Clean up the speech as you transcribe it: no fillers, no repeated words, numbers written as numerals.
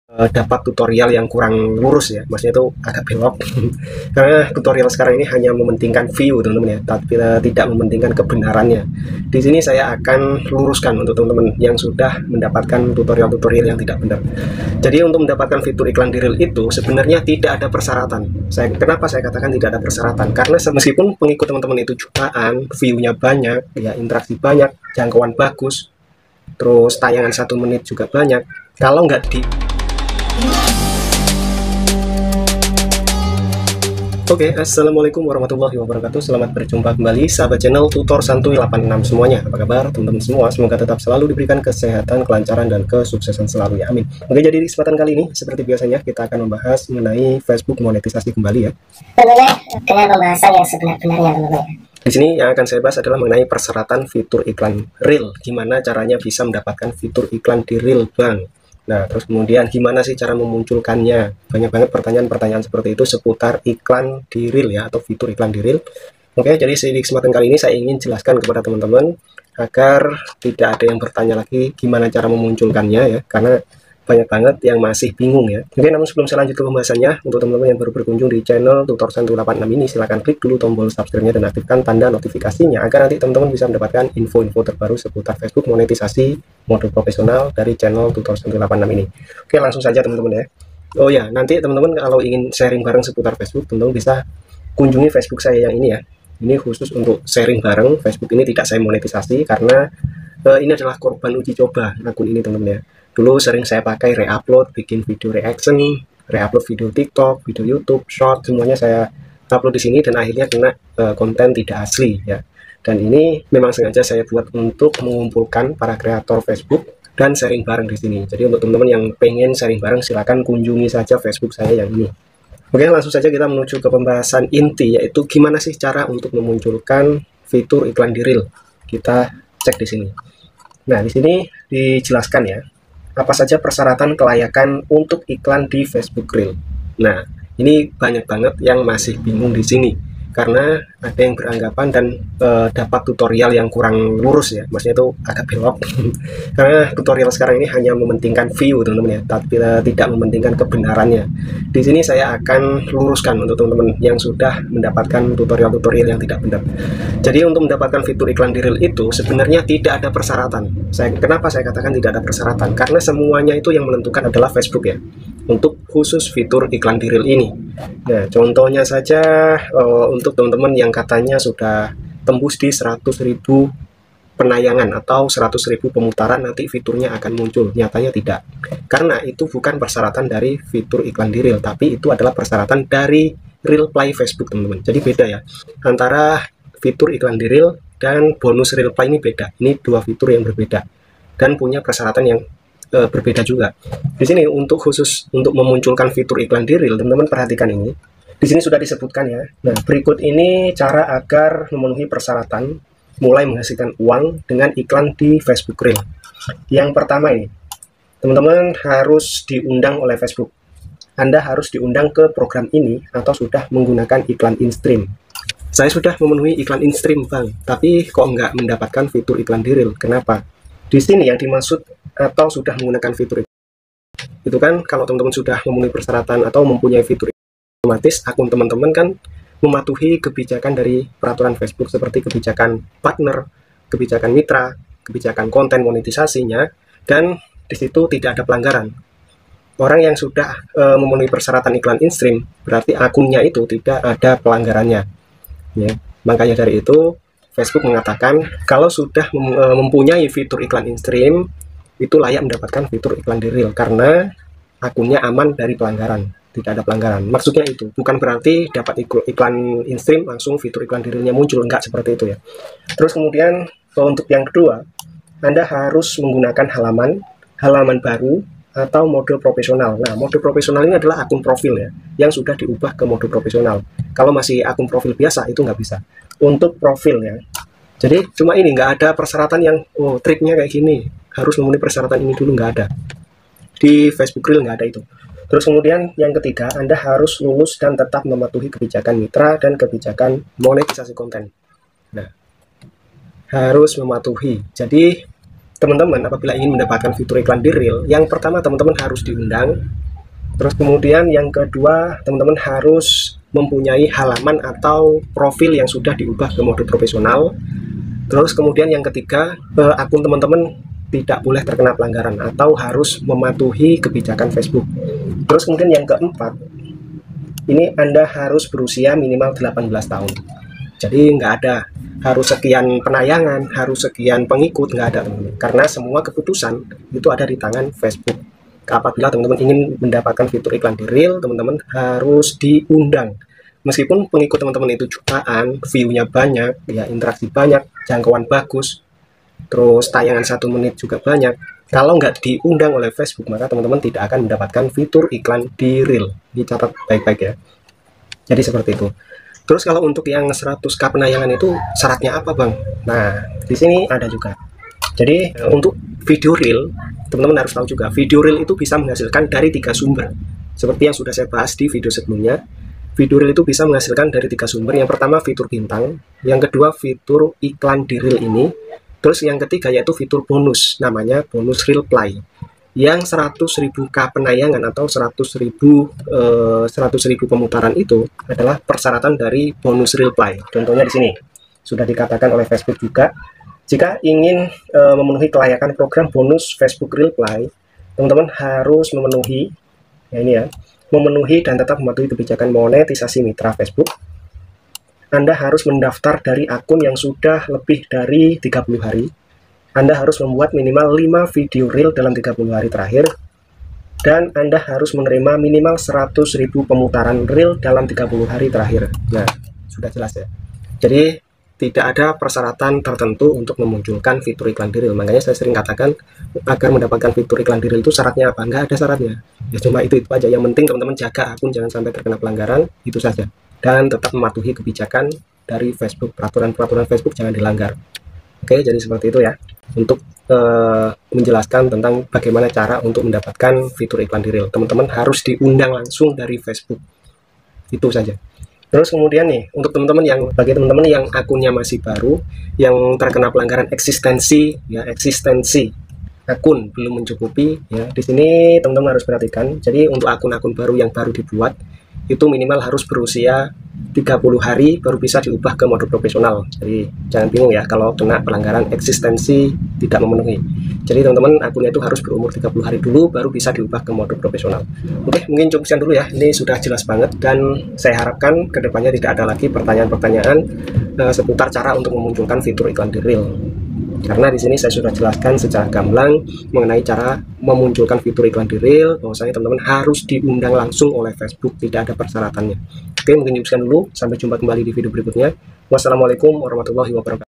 dapat tutorial yang kurang lurus ya, maksudnya itu agak belok karena tutorial sekarang ini hanya mementingkan view teman-teman ya, tapi tidak mementingkan kebenarannya. Di sini saya akan luruskan untuk teman-teman yang sudah mendapatkan tutorial-tutorial yang tidak benar. Jadi untuk mendapatkan fitur iklan di Reel itu sebenarnya tidak ada persyaratan. Kenapa saya katakan tidak ada persyaratan? Karena meskipun pengikut teman-teman itu jutaan, view-nya banyak, ya interaksi banyak, jangkauan bagus, terus tayangan 1 menit juga banyak, kalau nggak di Oke, assalamualaikum warahmatullahi wabarakatuh. Selamat berjumpa kembali sahabat channel Tutor Santuy 86 semuanya. Apa kabar teman-teman semua? Semoga tetap selalu diberikan kesehatan, kelancaran, dan kesuksesan selalu ya, amin. Oke, jadi di kesempatan kali ini seperti biasanya kita akan membahas mengenai Facebook monetisasi kembali ya. Tentunya dengan pembahasan yang sebenar-benarnya teman-teman. Di sini yang akan saya bahas adalah mengenai persyaratan fitur iklan Reel. Gimana caranya bisa mendapatkan fitur iklan di Reel Bang. Nah, terus kemudian gimana sih cara memunculkannya? Banyak banget pertanyaan-pertanyaan seperti itu seputar iklan di Reel ya, atau fitur iklan di Reel. Oke, jadi di kesempatan kali ini saya ingin jelaskan kepada teman-teman agar tidak ada yang bertanya lagi gimana cara memunculkannya ya, karena banyak banget yang masih bingung ya. Oke, namun sebelum saya lanjut ke pembahasannya, untuk teman-teman yang baru berkunjung di channel Tutor Santuy 86 ini, silahkan klik dulu tombol subscribe-nya dan aktifkan tanda notifikasinya agar nanti teman-teman bisa mendapatkan info-info terbaru seputar Facebook monetisasi mode profesional dari channel Tutor Santuy 86 ini. Oke, langsung saja teman-teman ya. Oh ya, nanti teman-teman kalau ingin sharing bareng seputar Facebook, teman-teman bisa kunjungi Facebook saya yang ini ya. Ini khusus untuk sharing bareng. Facebook ini tidak saya monetisasi karena ini adalah korban uji coba akun ini teman-teman ya. Dulu sering saya pakai re-upload, bikin video reaction, re-upload video TikTok, video YouTube, short, semuanya saya upload di sini dan akhirnya kena konten tidak asli ya. Dan ini memang sengaja saya buat untuk mengumpulkan para kreator Facebook dan sharing bareng di sini. Jadi untuk teman-teman yang pengen sharing bareng, silakan kunjungi saja Facebook saya yang ini. Oke, langsung saja kita menuju ke pembahasan inti, yaitu gimana sih cara untuk memunculkan fitur iklan di Reel. Kita cek di sini. Nah, di sini dijelaskan ya, apa saja persyaratan kelayakan untuk iklan di Facebook Reel. Nah, ini banyak banget yang masih bingung di sini karena ada yang beranggapan dan dapat tutorial yang kurang lurus ya, maksudnya itu agak belok karena tutorial sekarang ini hanya mementingkan view teman-teman ya, tapi tidak mementingkan kebenarannya. Di sini saya akan luruskan untuk teman-teman yang sudah mendapatkan tutorial-tutorial yang tidak benar. Jadi untuk mendapatkan fitur iklan di Reel itu sebenarnya tidak ada persyaratan. Kenapa saya katakan tidak ada persyaratan? Karena semuanya itu yang menentukan adalah Facebook ya, untuk khusus fitur iklan di Reel ini. Nah, contohnya saja untuk teman-teman yang katanya sudah tembus di 100.000 penayangan atau 100.000 pemutaran, nanti fiturnya akan muncul. Nyatanya tidak, karena itu bukan persyaratan dari fitur iklan di Reel, tapi itu adalah persyaratan dari Reel Play Facebook teman-teman. Jadi beda ya, antara fitur iklan di Reel dan bonus Reel Play ini beda. Ini dua fitur yang berbeda dan punya persyaratan yang berbeda juga. Di sini untuk khusus untuk memunculkan fitur iklan di Reel, teman-teman perhatikan ini. Di sini sudah disebutkan ya. Nah, berikut ini cara agar memenuhi persyaratan mulai menghasilkan uang dengan iklan di Facebook Reel. Yang pertama ini, teman-teman harus diundang oleh Facebook. Anda harus diundang ke program ini atau sudah menggunakan iklan in-stream. Saya sudah memenuhi iklan in-stream, Bang, tapi kok nggak mendapatkan fitur iklan di Reel. Kenapa? Di sini yang dimaksud atau sudah menggunakan fitur itu kan kalau teman-teman sudah memenuhi persyaratan atau mempunyai fitur, otomatis akun teman-teman kan mematuhi kebijakan dari peraturan Facebook seperti kebijakan partner, kebijakan mitra, kebijakan konten monetisasinya, dan di situ tidak ada pelanggaran. Orang yang sudah memenuhi persyaratan iklan in-stream berarti akunnya itu tidak ada pelanggarannya ya. Makanya dari itu Facebook mengatakan kalau sudah mempunyai fitur iklan in-stream itu layak mendapatkan fitur iklan di Reel karena akunnya aman dari pelanggaran, tidak ada pelanggaran. Maksudnya itu bukan berarti dapat iklan in-stream langsung fitur iklan di Reel-nya muncul, enggak seperti itu ya. Terus kemudian untuk yang kedua, Anda harus menggunakan halaman baru atau mode profesional. Nah, mode profesional ini adalah akun profil ya, yang sudah diubah ke mode profesional. Kalau masih akun profil biasa itu nggak bisa. Untuk profil ya, jadi cuma ini, nggak ada persyaratan yang triknya kayak gini, harus memenuhi persyaratan ini dulu, nggak ada. Di Facebook Reel nggak ada itu. Terus kemudian yang ketiga, Anda harus lulus dan tetap mematuhi kebijakan mitra dan kebijakan monetisasi konten. Nah, harus mematuhi. Jadi teman-teman apabila ingin mendapatkan fitur iklan di Reel, yang pertama teman-teman harus diundang Terus kemudian yang kedua, teman-teman harus mempunyai halaman atau profil yang sudah diubah ke mode profesional. Terus kemudian yang ketiga, akun teman-teman tidak boleh terkena pelanggaran atau harus mematuhi kebijakan Facebook. Terus kemudian yang keempat, ini Anda harus berusia minimal 18 tahun. Jadi nggak ada harus sekian penayangan, harus sekian pengikut, nggak ada teman-teman. Karena semua keputusan itu ada di tangan Facebook. Apabila teman-teman ingin mendapatkan fitur iklan di Reel, teman-teman harus diundang. Meskipun pengikut teman-teman itu jutaan, view-nya banyak, ya interaksi banyak, jangkauan bagus, terus tayangan 1 menit juga banyak. Kalau nggak diundang oleh Facebook, maka teman-teman tidak akan mendapatkan fitur iklan di Reel. Dicatat baik-baik ya. Jadi seperti itu. Terus kalau untuk yang 100k penayangan itu syaratnya apa, Bang? Nah, di sini ada juga. Jadi untuk video Reel, teman-teman harus tahu juga, video Reel itu bisa menghasilkan dari 3 sumber. Seperti yang sudah saya bahas di video sebelumnya, video Reel itu bisa menghasilkan dari 3 sumber. Yang pertama fitur bintang, yang kedua fitur iklan di Reel ini, terus yang ketiga yaitu fitur bonus, namanya bonus Reel Play. Yang 100.000k penayangan atau 100.000 pemutaran itu adalah persyaratan dari bonus Reel Play. Contohnya di sini sudah dikatakan oleh Facebook juga, jika ingin memenuhi kelayakan program bonus Facebook Reel Play, teman-teman harus memenuhi, ya ini ya, memenuhi dan tetap mematuhi kebijakan monetisasi mitra Facebook. Anda harus mendaftar dari akun yang sudah lebih dari 30 hari. Anda harus membuat minimal 5 video Reel dalam 30 hari terakhir. Dan Anda harus menerima minimal 100.000 pemutaran Reel dalam 30 hari terakhir. Nah, sudah jelas ya. Jadi, tidak ada persyaratan tertentu untuk memunculkan fitur iklan di Reel. Makanya saya sering katakan, agar mendapatkan fitur iklan di Reel itu syaratnya apa? Nggak ada syaratnya. Ya cuma itu aja. Yang penting teman-teman jaga akun, jangan sampai terkena pelanggaran, itu saja. Dan tetap mematuhi kebijakan dari Facebook. Peraturan-peraturan Facebook jangan dilanggar. Oke, jadi seperti itu ya. Untuk menjelaskan tentang bagaimana cara untuk mendapatkan fitur iklan di Reel. Teman-teman harus diundang langsung dari Facebook. Itu saja. Terus kemudian nih, untuk teman-teman yang, bagi teman-teman yang akunnya masih baru, yang terkena pelanggaran eksistensi akun belum mencukupi, ya di sini teman-teman harus perhatikan. Jadi untuk akun-akun baru yang baru dibuat, itu minimal harus berusia 30 hari baru bisa diubah ke mode profesional. Jadi jangan bingung ya kalau kena pelanggaran eksistensi tidak memenuhi. Jadi teman-teman akunnya itu harus berumur 30 hari dulu baru bisa diubah ke mode profesional. Oke, mungkin cukup sekian dulu ya. Ini sudah jelas banget dan saya harapkan kedepannya tidak ada lagi pertanyaan-pertanyaan seputar cara untuk memunculkan fitur iklan di Reel. Karena di sini saya sudah jelaskan secara gamblang mengenai cara memunculkan fitur iklan di Reel, bahwasanya teman-teman harus diundang langsung oleh Facebook, tidak ada persyaratannya. Oke, mungkin sekian dulu. Sampai jumpa kembali di video berikutnya. Wassalamualaikum warahmatullahi wabarakatuh.